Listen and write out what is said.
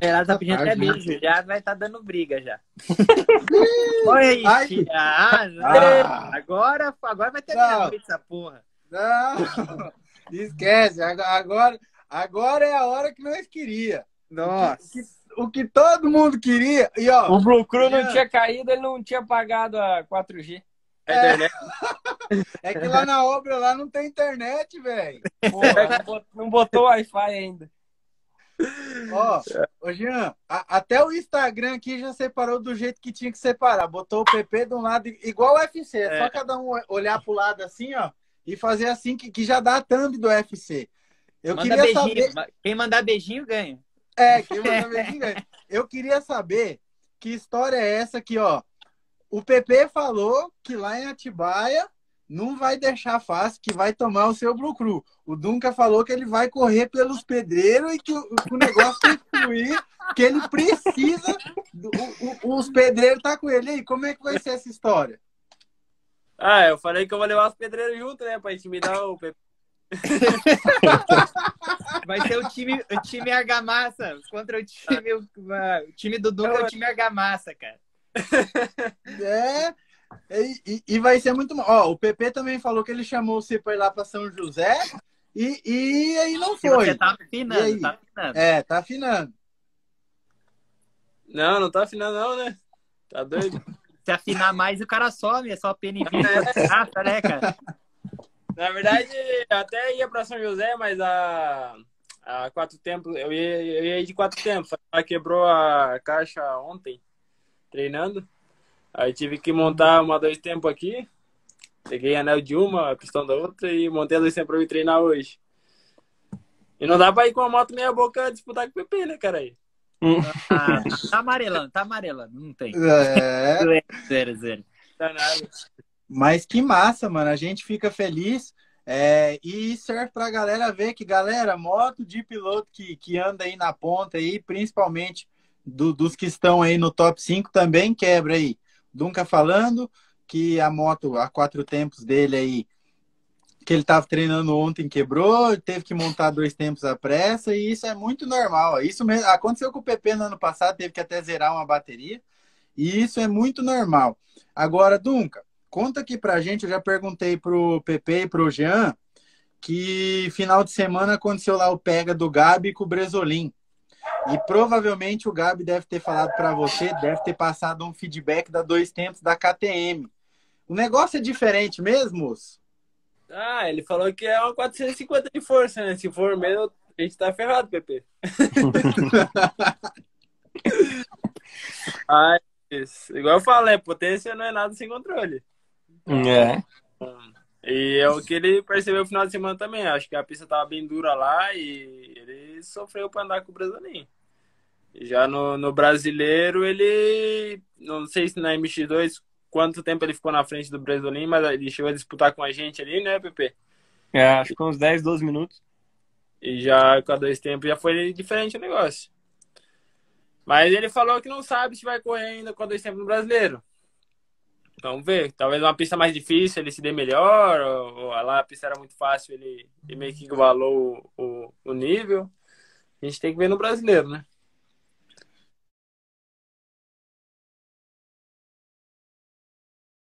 Ela tá pedindo até beijo, já vai estar dando briga já. Oi, Ai, tia. Agora vai ter não, meia-noite essa porra. não, esquece. Agora é a hora que nós queria. Nossa. O que todo mundo queria. E ó, O Blue Crew não Jean, tinha caído, ele não tinha pagado a 4G. A é, internet. é que lá na obra lá não tem internet, velho. Porra, não botou Wi-Fi ainda. Ó, ô Jean, até o Instagram aqui já separou do jeito que tinha que separar. Botou o PP de um lado, igual o UFC. É só cada um olhar pro lado assim, ó, e fazer assim que já dá a thumb do UFC. Eu Manda queria beijinho. saber. Quem mandar beijinho ganha. Quem manda beijinho ganha. Eu queria saber que história é essa que, ó. O PP falou que lá em Atibaia não vai deixar fácil, que vai tomar o seu Blue Crew. O Dunca falou que ele vai correr pelos pedreiros e que o negócio tem que fluir, que ele precisa. Os pedreiros tá com ele. E aí, como é que vai ser essa história? Ah, eu falei que eu vou levar os pedreiros junto, né? Pra intimidar o PP. Vai ser o time Argamassa contra o time do Dunga, é o time Argamassa, cara. E vai ser muito. Ó, o PP também falou que ele chamou você para ir lá para São José e aí não foi. Você tá afinando, tá afinando. Tá afinando. Não tá afinando, não, né? Tá doido? Se afinar mais, o cara some, é só PNV, né, cara? Na verdade, eu até ia pra São José, mas a 4 tempos, eu ia ir de 4 tempos. Ela quebrou a caixa ontem, treinando. Aí tive que montar 2 tempos aqui. Peguei anel de uma, pistão da outra e montei a 2 tempos pra eu ir treinar hoje. E não dá pra ir com a moto meia boca disputar com o PP, né, cara? Aí. Tá amarelando, não tem. Zero. Tá nada. Mas que massa, mano. A gente fica feliz. E serve pra galera ver que, galera, moto de piloto que anda aí na ponta aí, principalmente dos que estão aí no top 5 também quebra aí. Dunca falando que a moto, a 4 tempos dele aí, que ele estava treinando ontem, quebrou, teve que montar 2 tempos à pressa, e isso é muito normal. Isso mesmo, aconteceu com o PP no ano passado, teve que até zerar uma bateria, e isso é muito normal. Agora, Dunca, conta aqui pra gente, eu já perguntei pro PP e pro Jean, que final de semana aconteceu lá o pega do Gabi com o Bresolim. E provavelmente o Gabi deve ter falado para você, deve ter passado um feedback da 2 tempos da KTM. O negócio é diferente mesmo, moço? Ah, ele falou que é uma 450 de força, né? Se for mesmo, a gente tá ferrado, PP. Igual eu falei, potência não é nada sem controle. É. E é o que ele percebeu no final de semana também. Acho que a pista tava bem dura lá e ele sofreu para andar com o Bresolim. Já no brasileiro, ele... Não sei se na MX2 quanto tempo ele ficou na frente do Bresolim, mas ele chegou a disputar com a gente ali, né, PP? Acho que uns 10, 12 minutos. E já com a 2 tempos já foi diferente o negócio. Mas ele falou que não sabe se vai correr ainda com a 2 tempos no brasileiro. Vamos ver. Talvez uma pista mais difícil ele se dê melhor, ou lá a pista era muito fácil, ele meio que igualou o nível. A gente tem que ver no brasileiro, né?